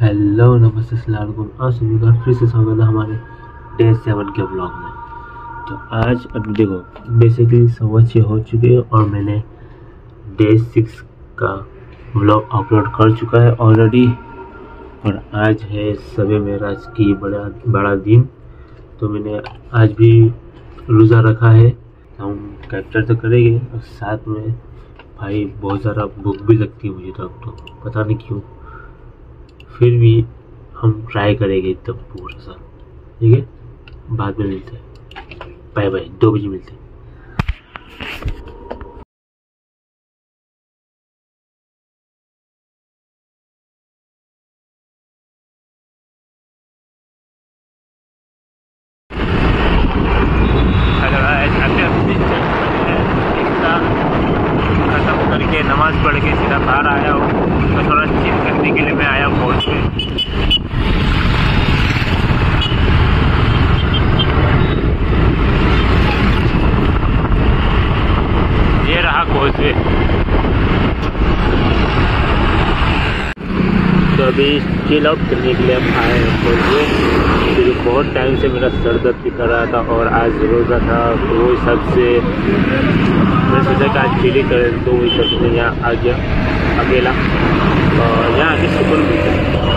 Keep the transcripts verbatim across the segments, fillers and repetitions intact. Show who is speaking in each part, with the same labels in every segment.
Speaker 1: Hello नमस्ते अस्सलाम वालेकुम। आज सभी का फिर से स्वागत है हमारे डे सेवन के ब्लॉग में। तो आज अभी देखो बेसिकली सवा छः हो चुके हैं और मैंने डे सिक्स का ब्लॉग अपलोड कर चुका है ऑलरेडी। और आज है शब मेराज की बड़ा बड़ा दिन, तो मैंने आज भी रोज़ा रखा है। हम कैप्चर तो करेंगे और साथ में भाई बहुत ज़्यादा भूख भी लगती है मुझे, तो अब तो पता नहीं क्यों, फिर भी हम ट्राई करेंगे तब पूरा सा। ठीक है, बाद में मिलते हैं। बाय बाय, दो बजे मिलते हैं। खत्म करके नमाज पढ़ के सीधा बाहर आया हूँ, तो थोड़ा चिल करने के लिए मैं आया हूँ पहुँच पे। ये रहा कोचवे। तो अभी चिल आउट करने के लिए हम आए हैं कोचवे, क्योंकि बहुत टाइम से मेरा सर दर्द भी कर रहा था और आज रोज़ा था, तो वो हिसाब से मैं सोचा कि आज चिल ही करें, तो वो हिसाब से मैं यहाँ आ गया अकेला और यहाँ आके सुकून मिलता है।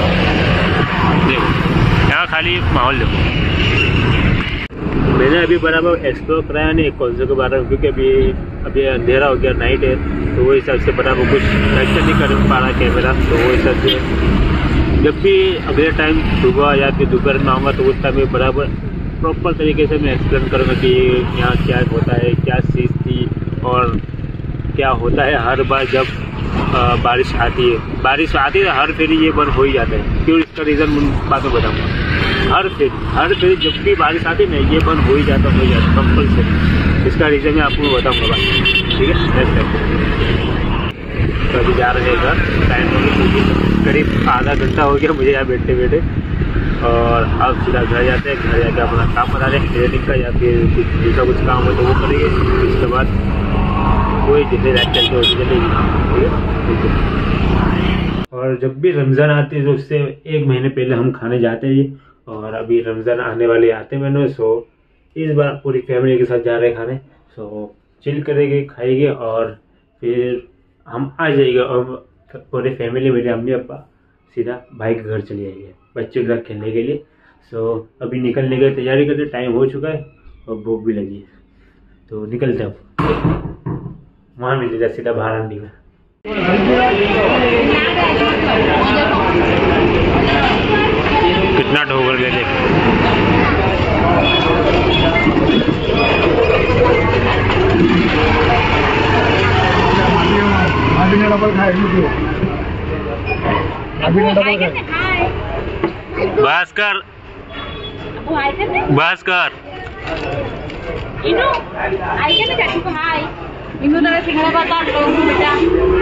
Speaker 1: देखो यहाँ खाली माहौल देखो। मैंने अभी बराबर एक्सप्लोर कराया नहीं कौन से के बारे में, क्योंकि अभी अभी अंधेरा हो गया, नाइट है, तो वो हिसाब से बराबर कुछ कैप्चर नहीं कर पा रहा कैमरा। तो वो हिसाब से जब भी अगले टाइम सुबह या फिर दोपहर में आऊँगा तो उस टाइम में बराबर प्रॉपर तरीके से मैं एक्सप्लेन करूँगा कि यहाँ क्या होता है, क्या चीज़ थी और क्या होता है। हर बार जब आ, बारिश आती है बारिश आती है हर फेरी ये बंद हो ही जाता है। क्यों, इसका रीज़न मैं बाद में बताऊँगा। हर फेरी हर फेरी जब भी बारिश आती है ना, ये बंद हो ही जाता हो ही जाता कंपल्सरी। इसका रीज़न मैं आपको बताऊँगा बात। ठीक है, नेक्स्ट टाइम। तो अभी जा रहे हैं घर, टाइम हो गया करीब आधा घंटा हो गया मुझे यहाँ बैठे बैठे, और अब सीधा घर जाते हैं। घर जाकर अपना काम बना रहे हैं ट्रेनिंग का, या फिर कुछ दूसरा कुछ काम हो तो वो करेंगे। उसके बाद कोई जितने रात चलते हो चलेगी। ठीक है। और जब भी रमज़ान आती है तो उससे एक महीने पहले हम खाने जाते हैं, और अभी रमज़ान आने वाले आते हैं मैंने, सो इस बार पूरी फैमिली के साथ जा रहे हैं खाने। सो चिल करेंगे, खाएंगे और फिर हम आ जाएंगे, और पूरे फैमिली मेरे अम्मी पापा सीधा भाई के घर चले जाएंगे बच्चों के साथ खेलने के लिए। सो अभी निकलने की तैयारी करते, टाइम हो चुका है और भूख भी लगी है, तो निकलते हैं। वहाँ मिल जाए सीधा बाहर आंटी में। कितना ढोगर ले ले
Speaker 2: अभी ने डबल खाए अभी ने डबल खाए
Speaker 1: भास्कर भास्कर
Speaker 3: इनो आई के चाचू को हाय इनो ना सिंगड़ा बता लो बेटा।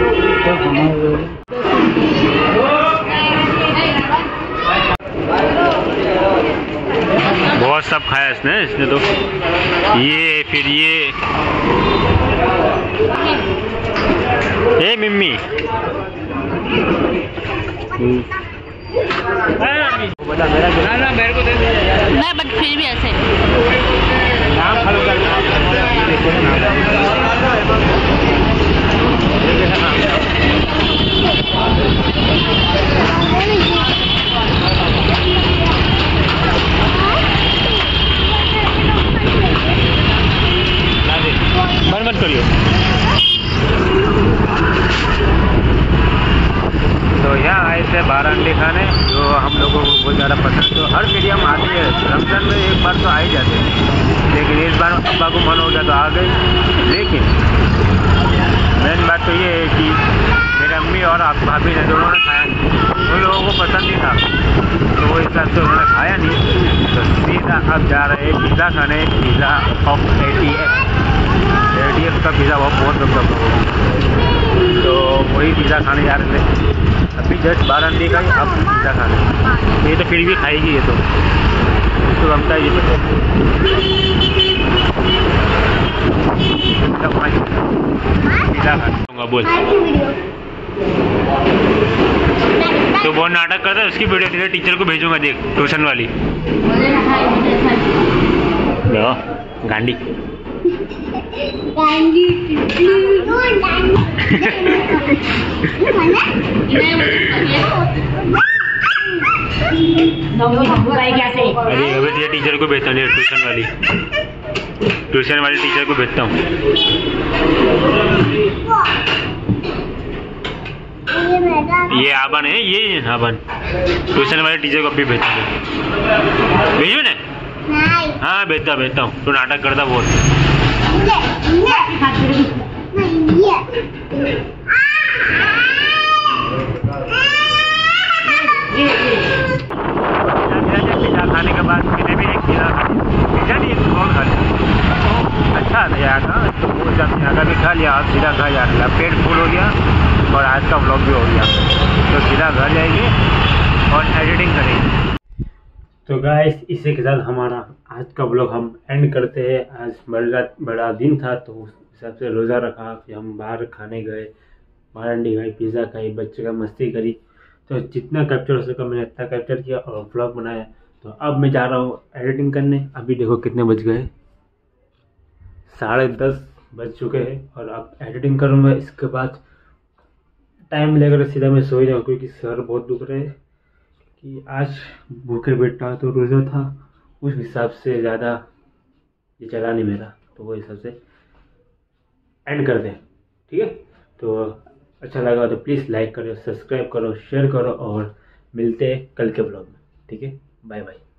Speaker 1: बहुत सब खाया इसने इसने तो ये फिर ये। ए मिम्मी बता मेरा ना ना मेरे को दे दे
Speaker 3: नहीं, बट फिर भी ऐसे
Speaker 1: नाम फॉलो कर बंद मत करियो। तो यहाँ आए थे बारह अंडे खाने, जो हम लोगों को बहुत ज़्यादा पसंद। तो हर फीडी हम आते हैं, रमज़ान में एक बार तो आ ही जाते हैं, लेकिन इस बार अब्बा को मन हो गया तो आ गए। लेकिन मेन बात तो ये है कि मेरे अम्मी और आप भाभी ने दोनों ने खाया नहीं, उन लोगों को पसंद नहीं था, तो वो हिसाब से उन्होंने खाया नहीं। तो सीधा अब जा रहे हैं पिज़्ज़ा खाने, pizza of eighty F eighty F का पिज़्ज़ा बहुत बहुत मतलब, तो वही पिज़्ज़ा खाने जा रहे थे। अभी जस्ट बारह अंडे का ही अब पिज़्ज़ा खाना, ये तो फिर भी खाएगी, ये तो इसको बनता है ये पिज़्ज़ा खा बोल। तो वो नाटक करता है, उसकी वीडियो तेरे टीचर को भेजूंगा, देख ट्यूशन वाली। देखो गांडी अरे अभी तेरे टीचर को भेजता हूँ, ट्यूशन वाली ट्यूशन वाली टीचर को भेजता हूँ। ये आबन है, ये आबन ट्यूशन वाले टीचर को अभी भेजता हूँ। भेजू ना? हाँ भेजता भेजता हूँ, तो नाटक करता बहुत। पिज़्ज़ा खाने के बाद मैंने भी एक पिज़्ज़ा पिज़्ज़ा नहीं एक रोल खा लिया, अच्छा था यहाँ का। तो वो जब यहाँ का भी खा लिया, अब सीधा घर जा रहा, पेट फुल हो गया और आज का व्लॉग भी हो गया। तो सीधा घर जाएंगे और एडिटिंग करेंगे। तो गाइस इसी के साथ हमारा आज का व्लॉग हम एंड करते हैं। आज बड़ा बड़ा दिन था, तो उस हिसाब से रोज़ा रखा, फिर हम बाहर खाने गए, मारंडी खाई, पिज़्ज़ा खाई, बच्चे का मस्ती करी। तो जितना कैप्चर हो सका मैंने इतना कैप्चर किया और व्लॉग बनाया। तो अब मैं जा रहा हूँ एडिटिंग करने। अभी देखो कितने बज गए, साढ़े दस बज चुके हैं और अब एडिटिंग करूँगा। इसके बाद टाइम लेकर सीधा मैं सो ही जाऊँ, क्योंकि सर बहुत दुख रहे हैं कि आज भूखे बैठा तो रोज़ा था, उस हिसाब से ज़्यादा ये चला नहीं मेरा, तो वो हिसाब से एंड कर दें, ठीक है। तो अच्छा लगा तो प्लीज़ लाइक करो, सब्सक्राइब करो, शेयर करो और मिलते हैं कल के ब्लॉग में, ठीक है। Bye bye.